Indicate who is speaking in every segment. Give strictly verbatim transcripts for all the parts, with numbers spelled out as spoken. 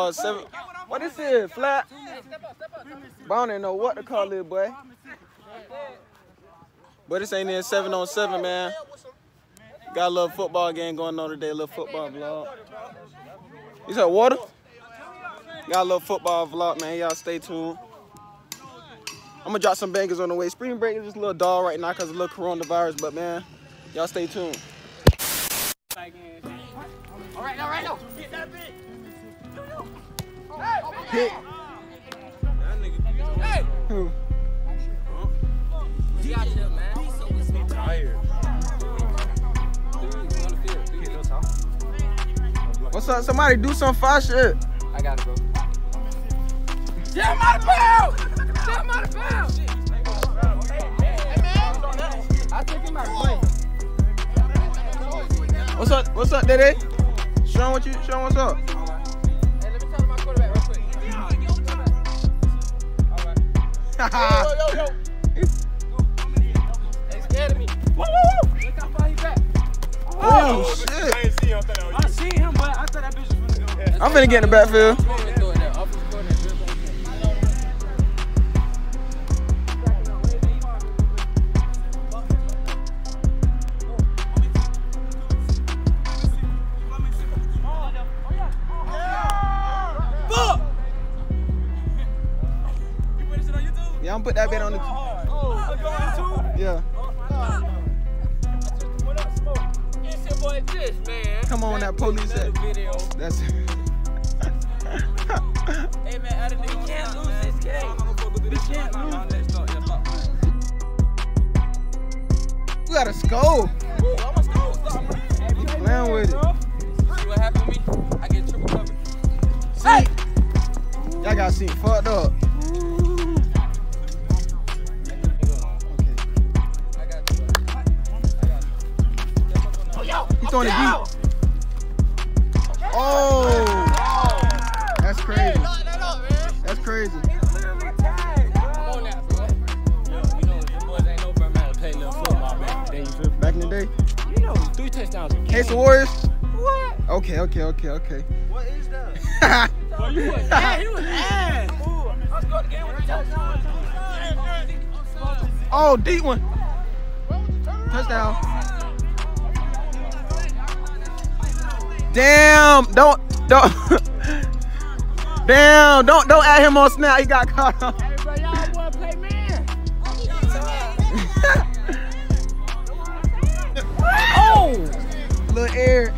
Speaker 1: Uh, seven. What this is? Flat? But I don't even know what to call it, boy. But this ain't in seven on seven, man. Got a little football game going on today, a little football vlog. You said water? Got a little football vlog, man. Y'all stay tuned. I'm gonna drop some bangers on the way. Spring break is just a little dull right now because of a little coronavirus, but man, y'all stay tuned.
Speaker 2: All right, all right, no. Get that bit.
Speaker 1: Hit.
Speaker 2: Hey.
Speaker 1: Who?
Speaker 2: You got shit, man. I'm tired.
Speaker 1: What's up? Somebody do some fire shit.
Speaker 2: I gotta go. Jam out of bounds! Jam out of bounds! Hey, man. I take him out of play.
Speaker 1: What's up? What's up, Dede? Sean, what you? Sean, what's up?
Speaker 2: Hey, let me tell my quarterback real quick. All right. Yo, yo, yo, yo. They scared of me. Woo, woo, woo. Look how far he back.
Speaker 1: Oh,
Speaker 3: Oh
Speaker 1: shit.
Speaker 3: I ain't see him.
Speaker 2: I seen him, but I thought that bitch was finna go.
Speaker 1: I'm finna get in the backfield. Yeah, I'm put that bit on the.
Speaker 3: Oh,
Speaker 1: Yeah.
Speaker 2: It's your boy Fish, man.
Speaker 1: Come on, that police at.
Speaker 2: Video.
Speaker 1: That's.
Speaker 2: Hey, man, I didn't can't lose this game. We can't lose.
Speaker 1: You gotta score.
Speaker 2: Ooh, I must go. Stop.
Speaker 1: You playing with it.
Speaker 2: See what happened to me? I get triple covered.
Speaker 1: See? Y'all got seen fucked up. He's throwing it deep. Oh! That's crazy. That's crazy. Back in the day?
Speaker 2: You know, three touchdowns.
Speaker 1: Case of Warriors?
Speaker 2: What?
Speaker 1: Okay, okay, okay, okay.
Speaker 3: what is that?
Speaker 2: Oh, you was ass. He was ass. I scored the game with a touchdown.
Speaker 1: Oh, deep one. Touchdown. Damn, don't, don't. Damn, don't, don't add him on snap. He got caught on.
Speaker 2: Hey, bro, y'all want to play man? Oh!
Speaker 1: Little air.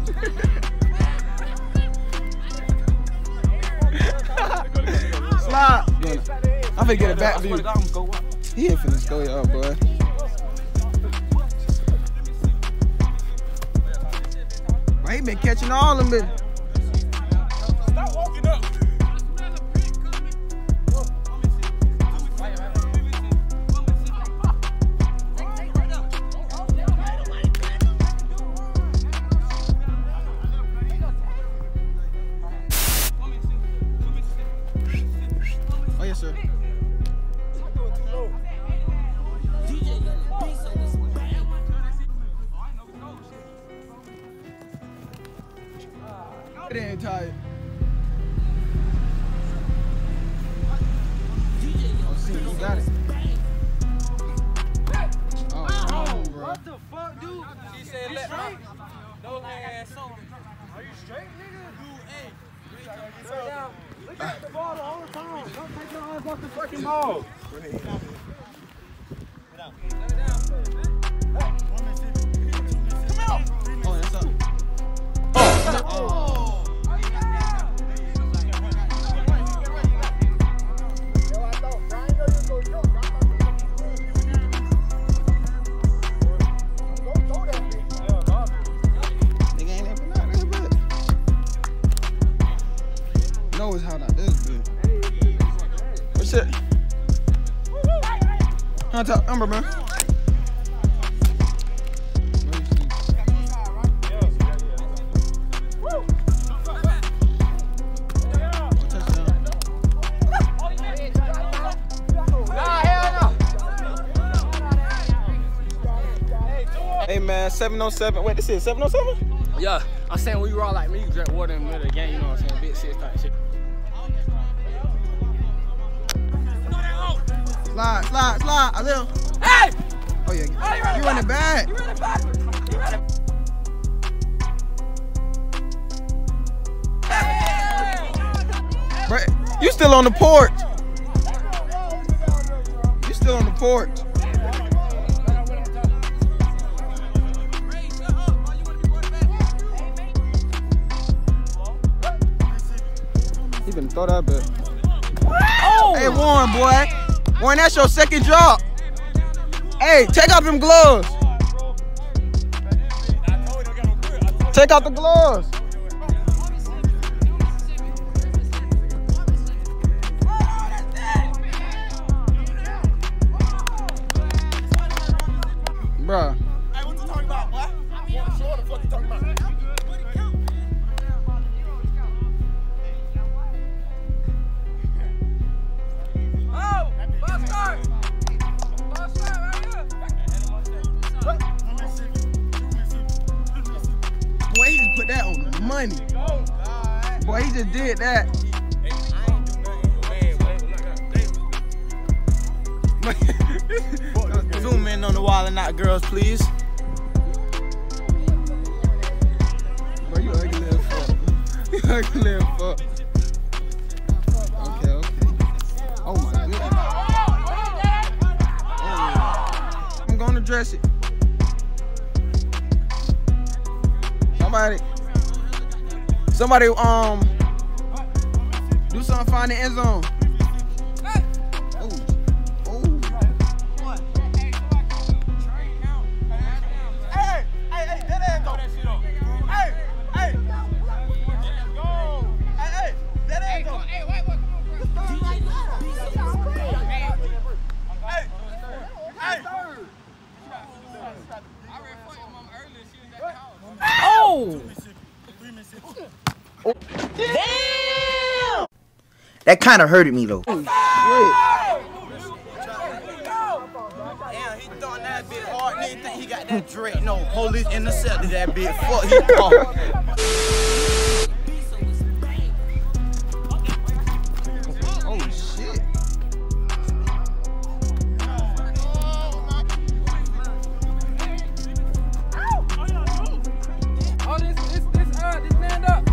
Speaker 1: Slide. I'm finna get it back for you. He ain't finna score you up, boy. He been catching all of them.
Speaker 3: Stop walking up.
Speaker 1: Oh, yes, sir. It ain't tired. Oh, see, you got it. Oh, come on, bro.
Speaker 2: What the fuck, dude? She said, let me. No ass.
Speaker 3: Are you straight, nigga?
Speaker 2: Dude, hey.
Speaker 3: Sit down. Look at the ball all the time. Don't take your eyes off the fucking ball.
Speaker 1: Oh, that's up. Oh, oh. Knows how not this good. What's it? On top, Umber, man. Hey man, seven oh seven. Wait, this is seven oh seven?
Speaker 2: Yeah, I'm saying when you raw like me, you drink water in the middle of the game, you know what I'm saying? Big six type shit.
Speaker 1: Slide, slide, slide. I live.
Speaker 2: Hey!
Speaker 1: Oh, yeah.
Speaker 2: Oh, you running
Speaker 1: You running back.
Speaker 2: You running backwards. You running
Speaker 1: Bro, you still on the porch. You still on the porch. He been throw that bit. Oh! Hey, Warren, boy. Warren, that's your second drop. Hey, take off them gloves. Take out the gloves. Bruh.
Speaker 3: Hey, what you talking about, boy? What the fuck you talking about?
Speaker 2: Oh! Ball start! Ball start right here!
Speaker 1: Boy, he just put that on the money. Boy, he just did that. Zoom in on the wall and not girls, please. Bro, you ugly as fuck. You ugly as fuck. Okay, okay. Oh my goodness. Oh. I'm gonna dress it. Somebody, somebody, um, do something, find the end zone.
Speaker 4: Damn! That kind of hurted me though.
Speaker 1: Oh,
Speaker 3: Damn, he throwing that bit hard. He didn't think he got that Drake. No, police intercepted that bit. Fuck, he caught.
Speaker 1: Oh shit.
Speaker 2: Oh, this, this, this, uh, this man up.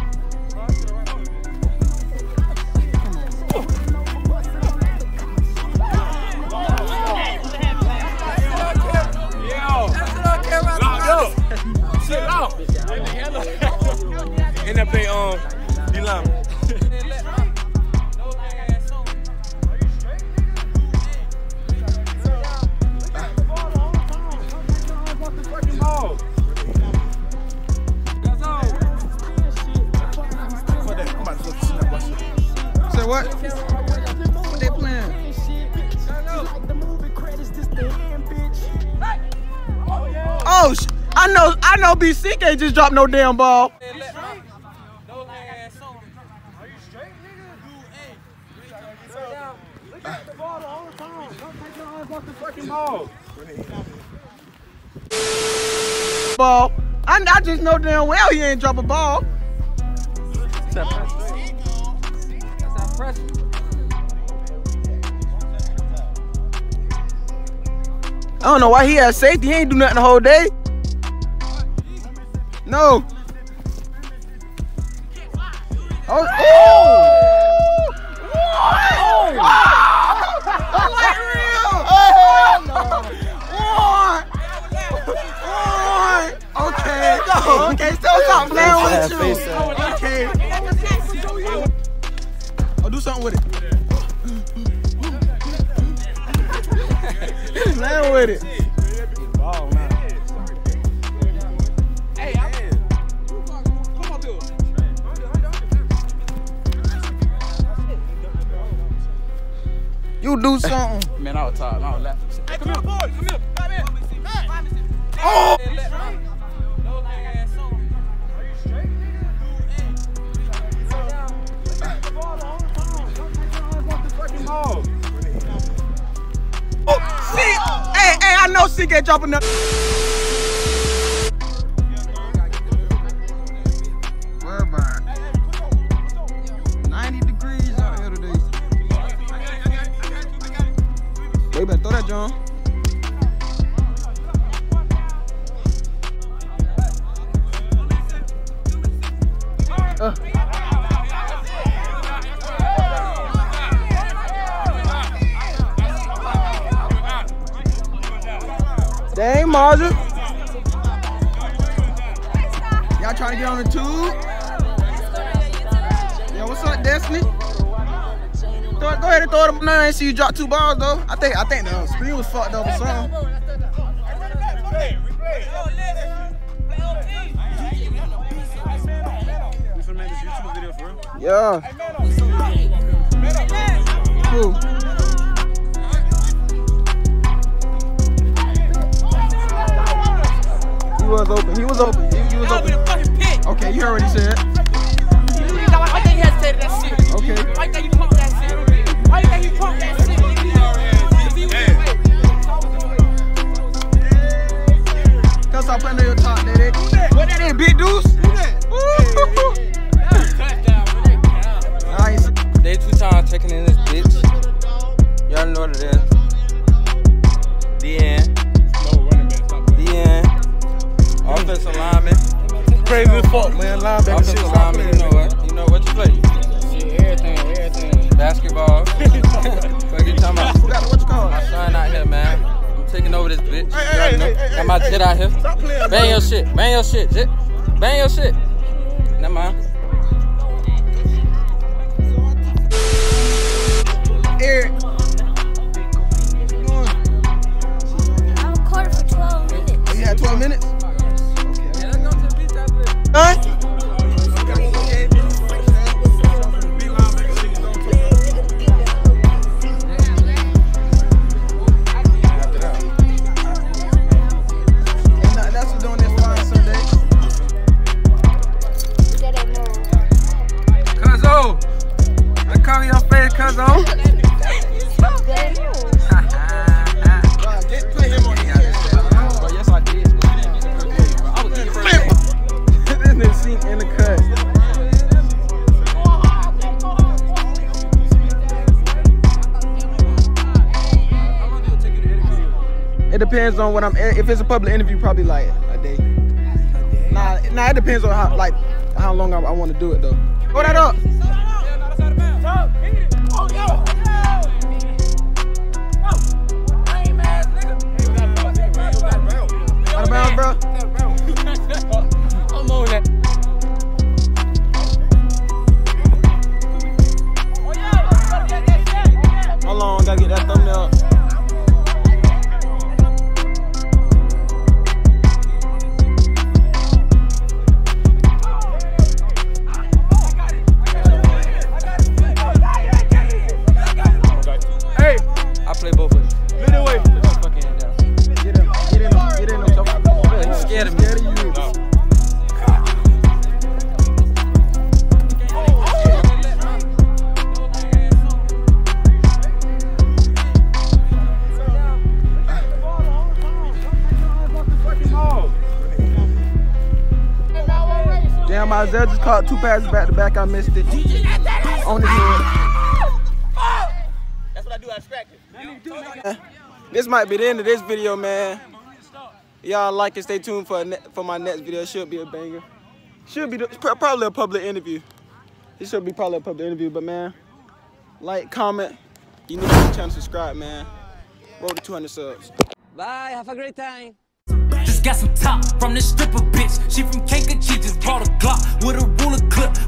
Speaker 3: And that play um D-line.
Speaker 1: Say what? What they playing? Oh, sh I know, I know. B C can't just drop no damn ball. Ball. I, I just know damn well he ain't drop a ball. I don't know why he had safety. He ain't do nothing the whole day. No. Oh. Oh. Oh. Oh. Like real. Oh. One. One. Okay. Okay. Still stop playing with you. Okay. Oh, do something with it. Playing with it. You do something.
Speaker 2: Man, I was tired. I was laughing.
Speaker 3: Hey, come here, boys. Come here. Come here.
Speaker 1: Oh! Oh, see, hey, hey, I know C K dropping the. Marja. Y'all trying to get on the tube? Yo, what's up, Destiny? Throw, go ahead and throw it up. No, I ain't see you drop two balls though. I think I think the screen was fucked up or something. Yeah. Cool. He was open. He was open. He, he was open. Okay, you heard what he said.
Speaker 2: Why think he hesitated that shit?
Speaker 1: Okay.
Speaker 2: Why think you pumped that shit? Why you think you pumped that shit?
Speaker 1: Cause I'm playing on your top, Daddy. What that is, big deuce? Nice.
Speaker 5: Day two times checking in this bitch. Y'all know what it is. The end. The end. Offensive lineman.
Speaker 3: Crazy as fuck, man. Linebacker shit.
Speaker 5: Offensive lineman, you know what? You know what you play?
Speaker 2: Shit, everything, everything.
Speaker 5: Basketball. Fuck you talking about?
Speaker 1: What you call
Speaker 5: My
Speaker 1: it?
Speaker 5: son out here, man. I'm taking over this bitch.
Speaker 3: Hey,
Speaker 5: You
Speaker 3: hey,
Speaker 5: already know.
Speaker 3: hey, hey,
Speaker 5: Got my
Speaker 3: hey,
Speaker 5: jet out here.
Speaker 3: Stop playing,
Speaker 5: Bang
Speaker 3: bro.
Speaker 5: your shit. Bang your shit, Jit. Bang your shit. Never mind.
Speaker 1: Eric.
Speaker 6: I recorded for twelve minutes.
Speaker 1: You had twelve minutes?
Speaker 5: Yeah, let's go to the beach after this.
Speaker 1: Huh? Ain't nothing else to do on this fine Sunday.
Speaker 6: That ain't no.
Speaker 5: Cuzzo. I cover your face, Cuzzo.
Speaker 6: That ain't no.
Speaker 1: Right, get- put him on the
Speaker 5: Well, yes, I did. But you didn't get the first video, bro. I was eating first.
Speaker 1: This nigga seen in the cut. It depends on what I'm. If it's a public interview, probably like a day. Nah, nah. It depends on how like how long I, I want to do it though. Throw that up. Out of bounds, bro.
Speaker 2: I'm on that.
Speaker 1: Hold on, gotta get that thumbnail.
Speaker 2: Hey,
Speaker 5: I play both ways.
Speaker 2: lead the way.
Speaker 5: Put your fucking hand down.
Speaker 1: Get him, get in, get in.
Speaker 5: Yeah, he's scared of me.
Speaker 1: Scared of you. Damn, Isaiah just caught two passes back to back. I missed it. On his head.
Speaker 3: That's what I do. I distract it.
Speaker 1: This might be the end of this video, man. Y'all like and stay tuned for a ne for my next video. It should be a banger. Should be the, probably a public interview. It should be probably a public interview, but man, like, comment. You need to the channel, subscribe, man. Roll to two hundred subs.
Speaker 5: Bye. Have a great time.
Speaker 7: Just got some top from this stripper bitch. She from Kankakee, just brought a Glock with a ruler clip.